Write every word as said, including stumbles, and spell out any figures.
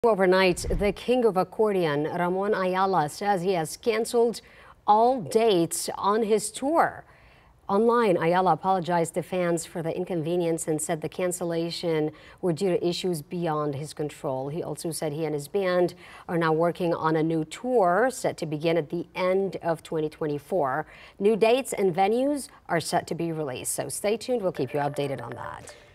Overnight, the king of accordion, Ramon Ayala, says he has canceled all dates on his tour. Online, Ayala apologized to fans for the inconvenience and said the cancellation were due to issues beyond his control. He also said he and his band are now working on a new tour set to begin at the end of twenty twenty-four. New dates and venues are set to be released, so stay tuned. We'll keep you updated on that.